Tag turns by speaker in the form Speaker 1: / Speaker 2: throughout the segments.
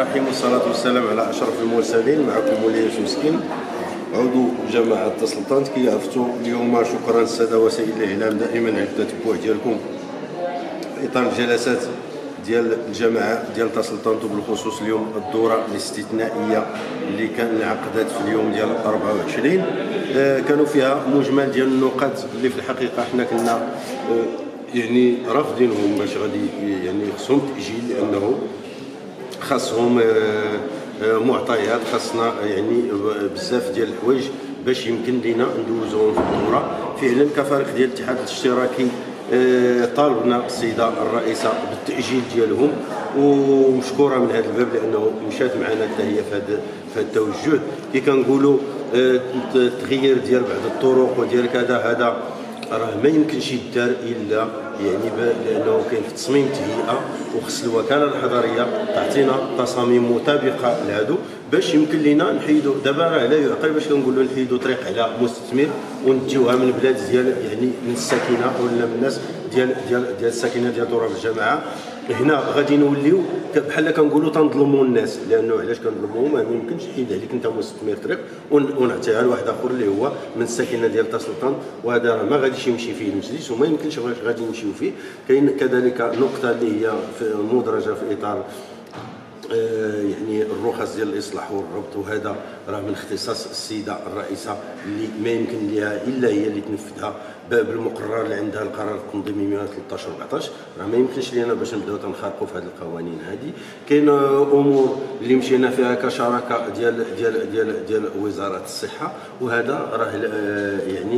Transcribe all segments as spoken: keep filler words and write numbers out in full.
Speaker 1: الرحيم والصلاة والسلام على أشرف المرسلين. معكم مولاي يوسف مسكين عضو جماعة تسلطنت. كي عرفتوا اليوم شكرا السادة وسائل الإعلام دائما على التتبع ديالكم في إطار الجلسات ديال الجماعة ديال تسلطنت، وبالخصوص اليوم الدورة الاستثنائية اللي كان انعقدت في اليوم ديال أربعة وعشرين. آه كانوا فيها مجمل ديال النقاط اللي في الحقيقة حنا كنا آه يعني رافضينهم باش غادي يعني خصهم تأجيل، لأنه خاصهم معطيات، خاصنا يعني بزاف ديال الحوايج باش يمكن لينا ندوزوهم في الدوره. فعلا كفريق ديال الاتحاد الاشتراكي طالبنا السيده الرئيسه بالتاجيل ديالهم، ومشكوره من هذا الباب لانه مشات معنا حتى هي في هذا في هذا التوجه. كي كنقولوا التغيير ديال بعض الطرق وديال كذا، هذا راه ما يمكنش يدار الا يعني لانه كاين في تصميم تهيئه، وخص الوكاله الحضريه تعطينا تصاميم مطابقه لهادو باش يمكن لينا نحيدوا. دابا راه لا يعقل باش كنقولوا نحيدوا طريق على مستثمر ونديوها من بلاد ديال يعني من الساكنه ولا من الناس ديال ديال ديال الساكنه ديال دورة الجماعه. هنا غادي نوليو بحال كنقولوا تنظلموا الناس، لانه علاش كنظلموهم؟ ما يمكنش تحيد عليك انت مستثمر طريق ونعطيها لواحد اخر اللي هو من الساكنه ديال تسلطنت، وهذا ما غاديش يمشي فيه المجلس وما يمكنش غادي نمشيو فيه. كاين كذلك نقطه اللي هي مدرجه في اطار آه يعني الرخص ديال الاصلاح والربط، وهذا راه من اختصاص السيده الرئيسه اللي ما يمكن لها الا هي اللي تنفذها بالمقرر اللي عندها القرار التنظيمي مئة وثلاثة عشر أربعطاش. راه ما يمكنش لينا باش نبداو تنخرقوا في هذه القوانين هذه. كاين امور اللي مشينا فيها كشراكه ديال ديال ديال ديال وزاره الصحه، وهذا راه يعني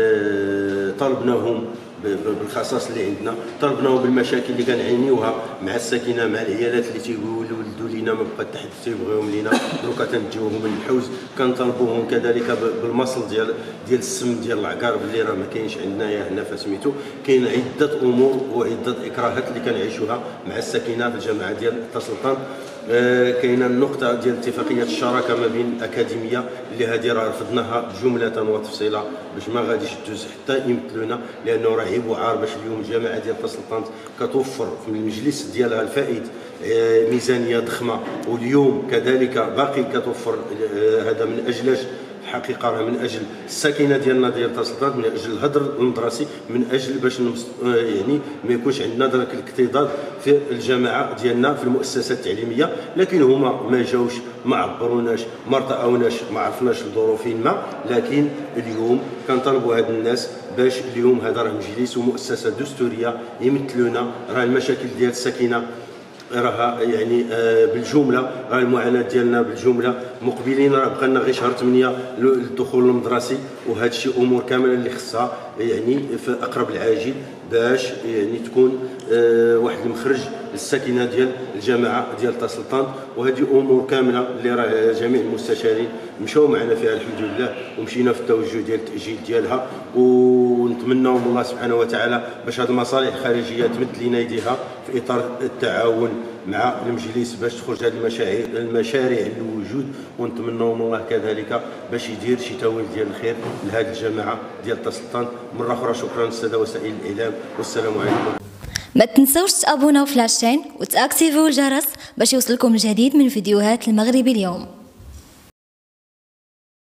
Speaker 1: آه طلبناهم بالخصاص اللي عندنا، طلبناهم بالمشاكل اللي كنعانيوها مع الساكنه مع العيالات اللي تيولدوا لينا ما بقى حتى تيبغيهم لينا دروكا تنجيوهم من الحوز. كنطلبوهم كذلك بالمصل ديال ديال السم ديال العقارب اللي راه ما كاينش عندنا يا هنا فسميتو. كاين عده امور وعده اكراهات اللي كنعيشوها مع الساكنه في الجماعه ديال تسلطنت. آه كاينه النقطه ديال اتفاقيه الشراكه ما بين الاكاديميه اللي هذه راه رفضناها جمله وتفصيلا باش ما غاديش تدوز حتى يمثلونا، لانه راه عيب وعار باش اليوم الجماعه ديال تسلطنت كتوفر في المجلس ديالها الفائد آه ميزانيه ضخمه، واليوم كذلك باقي كتوفر آه هذا من اجل الحقيقه راه من اجل الساكنه ديالنا ديال تسلطنت، من اجل الهدر المدرسي، من اجل باش يعني ما يكونش عندنا ذاك الاكتظاظ في الجماعه ديالنا في المؤسسات التعليميه. لكن هما ما جاوش، ما عبروناش، ما رطاوناش، ما عرفناش الظروف ما. لكن اليوم كنطالبوا هاد الناس باش اليوم هذا راه مجلس ومؤسسه دستوريه يمثلونا. راه المشاكل ديال الساكنه راها يعني آه بالجمله، راه المعاناه ديالنا بالجمله مقبلين راه بقى لنا غير شهر ثمانية للدخول المدرسي، وهذا الشيء امور كامله اللي خصها يعني في اقرب العاجل باش يعني تكون آه واحد المخرج للساكنه ديال الجماعه ديال تسلطنت. وهذه امور كامله اللي راه جميع المستشارين مشاو معنا فيها الحمد لله، ومشينا في التوجه ديال التاجيل ديالها، ونتمنوا من الله سبحانه وتعالى باش هذه المصالح الخارجيه تمد لينا يديها في اطار التعاون مع المجلس باش تخرج هذه المشاريع المشاريع للوجود، ونتمنوا من الله كذلك باش يدير شي تاويل ديال الخير لهذه الجماعه ديال تسلطنت. مره اخرى شكرا للساده وسائل الاعلام، والسلام عليكم.
Speaker 2: ما تنسوش تابوناو في لاشين وتاكتيفيو الجرس باش يوصلكم الجديد من فيديوهات المغربي اليوم.